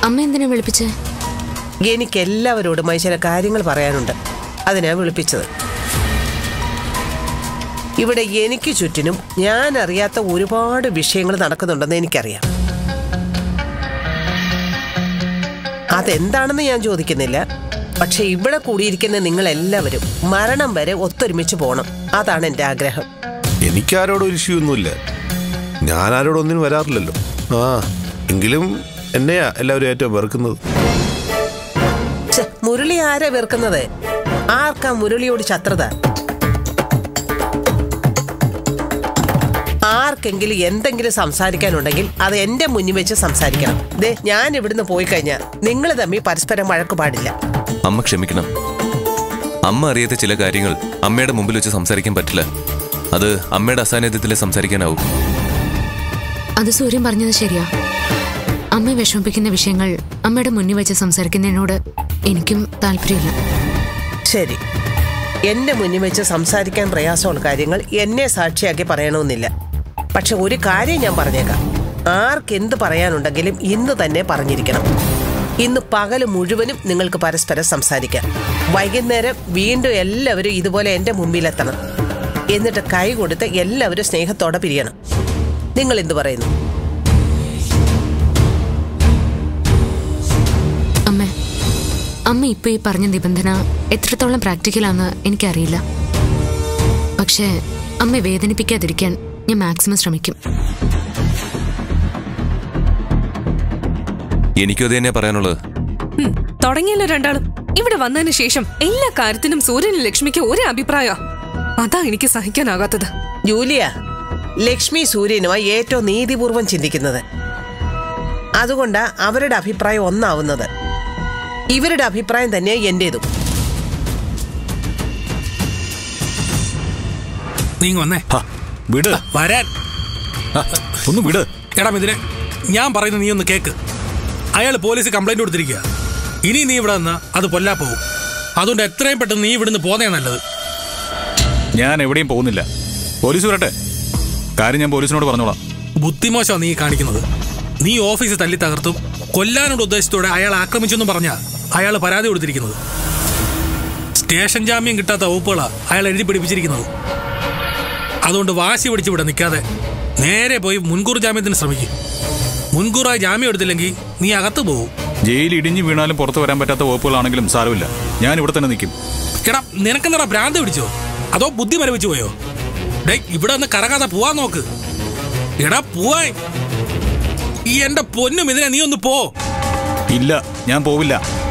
അമ്മ എന്തിനാ വിളിപ്പിച്ചേ? എനിക്ക് എല്ലാവരോടുമായി ചില കാര്യങ്ങൾ പറയാനുണ്ട്. അതിനാ വിളിപ്പിച്ചത്. ഇവിടെ എനിക്ക് ചുറ്റിനും ഞാൻ അറിയാത്ത ഒരുപാട് വിഷയങ്ങൾ നടക്കുന്നുണ്ടെന്ന് എനിക്കറിയാം. അതെന്താണെന്ന് ഞാൻ ചോദിക്കുന്നില്ല. പക്ഷെ ഇവിടെ കൂടിയിരിക്കുന്ന നിങ്ങൾ എല്ലാവരും മരണം വരെ ഒത്തൊരുമിച്ച് പോകണം. അതാണ് എൻ്റെ ആഗ്രഹം. എനിക്കാരോടും ഒരു ഇഷ്യൂ ഒന്നുമില്ല. ഞാൻ ആരോടൊന്നിനും വരാറില്ലല്ലോ. എങ്കിലും എന്നെയാ എല്ലാവരും ഏറ്റവും വെറുക്കുന്നത്. മുരളി ആരാ വെറുക്കുന്നത്? ആർക്കാ മുരളിയോട് ശത്രുത? ആർക്കെങ്കിലും എന്തെങ്കിലും സംസാരിക്കാനുണ്ടെങ്കിൽ അത് എന്റെ മുന്നിൽ വെച്ച് സംസാരിക്കണം. ഞാൻ ഇവിടുന്ന് പോയി കഴിഞ്ഞാൽ നിങ്ങൾ തമ്മിൽ പരസ്പരം വഴക്ക് പാടില്ല. അമ്മ ക്ഷമിക്കണം. അമ്മ അറിയാത്ത ചില കാര്യങ്ങൾ അമ്മയുടെ മുമ്പിൽ വെച്ച് സംസാരിക്കാൻ പറ്റില്ല. അത് അമ്മയുടെ അസാന്നിധ്യത്തിൽ സംസാരിക്കാനാവും. അത് സൂര്യൻ പറഞ്ഞത് ശരിയാ. അമ്മയെ വിഷമിപ്പിക്കുന്ന വിഷയങ്ങൾ അമ്മയുടെ മുന്നിൽ വെച്ച് സംസാരിക്കുന്നതിനോട് എനിക്കും താല്പര്യമില്ല. ശരി, എന്റെ മുന്നിൽ വെച്ച് സംസാരിക്കാൻ പ്രയാസമുള്ള കാര്യങ്ങൾ എന്നെ സാക്ഷിയാക്കി പറയണമെന്നില്ല. പക്ഷെ ഒരു കാര്യം ഞാൻ പറഞ്ഞേക്കാം. ആർക്കെന്ത് പറയാനുണ്ടെങ്കിലും ഇന്ന് തന്നെ പറഞ്ഞിരിക്കണം. ഇന്ന് പകല് മുഴുവനും നിങ്ങൾക്ക് പരസ്പരം സംസാരിക്കാം. വൈകുന്നേരം വീണ്ടും എല്ലാവരും ഇതുപോലെ എന്റെ മുമ്പിലെത്തണം. എന്നിട്ട് കൈ കൊടുത്ത് എല്ലാവരും സ്നേഹത്തോടെ പിരിയണം. നിങ്ങൾ എന്ത് പറയുന്നു? അമ്മ ഇപ്പൊ ഈ പറഞ്ഞ നിബന്ധന എത്രത്തോളം പ്രാക്ടിക്കലാന്ന് എനിക്കറിയില്ല. പക്ഷേ അമ്മയെ വേദനിപ്പിക്കാതിരിക്കാൻ ഞാൻ മാക്സിമം ശ്രമിക്കും. എനിക്കും അത് തന്നെയാ പറയാനുള്ളത്. തുടങ്ങിയല്ലോ രണ്ടാളും. ഇവിടെ വന്നതിന് ശേഷം എല്ലാ കാര്യത്തിനും സൂര്യനും ലക്ഷ്മിക്ക് ഒരേ അഭിപ്രായം. അതാ എനിക്ക് സഹിക്കാനാകാത്തത്. ജൂലിയ, ലക്ഷ്മി സൂര്യനുമായി ഏറ്റവും നീതിപൂർവം ചിന്തിക്കുന്നത്. അതുകൊണ്ടാ അവരുടെ അഭിപ്രായം ഒന്നാവുന്നത്. ഇവരുടെ അഭിപ്രായം തന്നെയാ എന്റേതും. നീ വന്നേ. വിട്. വരാൻ ഒന്ന് വിട്. എടാ ഇതിനെ ഞാൻ പറയുന്നത് നീ ഒന്ന് കേക്ക്. അയാൾ പോലീസ് കംപ്ലൈന്റ് കൊടുത്തിരിക്കുക. ഇനി നീ ഇവിടെ വന്നാ അത് പൊല്ലാ പോകും. അതുകൊണ്ട് എത്രയും പെട്ടെന്ന് നീ ഇവിടുന്ന് പോന്നേ നല്ലത്. ഞാൻ എവിടെയും പോകുന്നില്ല. പോലീസ് വരട്ടെ, കാര്യം ഞാൻ പോലീസിനോട് പറഞ്ഞോളാം. ബുദ്ധിമോശമാണ് നീ കാണിക്കുന്നത്. നീ ഓഫീസ് തല്ലി തകർത്തും കൊല്ലാനുള്ള ഉദ്ദേശത്തോടെ അയാൾ ആക്രമിച്ചെന്നും പറഞ്ഞാ അയാൾ പരാതി കൊടുത്തിരിക്കുന്നത്. സ്റ്റേഷൻ ജാമ്യം കിട്ടാത്ത വകുപ്പുകളാ അയാൾ എഴുതി പിടിപ്പിച്ചിരിക്കുന്നത്. അതുകൊണ്ട് വാശി പിടിച്ച് ഇവിടെ നിൽക്കാതെ നേരെ പോയി മുൻകൂർ ജാമ്യത്തിന് ശ്രമിക്കും. മുൻകൂറായി ജാമ്യം എടുത്തില്ലെങ്കിൽ നീ അകത്ത് പോകും. ജയിലിൽ ഇടിഞ്ഞു വീണാലും പുറത്തു വരാൻ പറ്റാത്ത വകുപ്പുകളാണെങ്കിലും സാരമില്ല, ഞാൻ ഇവിടെ തന്നെ നിൽക്കും. എടാ നിനക്കെന്താ ഭ്രാന്ത് പിടിച്ചോ അതോ ബുദ്ധി മരവിച്ചു പോയോ? ഡേ ഇവിടെ ഒന്ന് കറങ്ങാതെ പോവാൻ നോക്ക്. എടാ പോവാൻ. ഈ എന്റെ പൊന്നും ഇതിനെ നീ ഒന്ന് പോ. ഇല്ല, ഞാൻ പോവില്ല.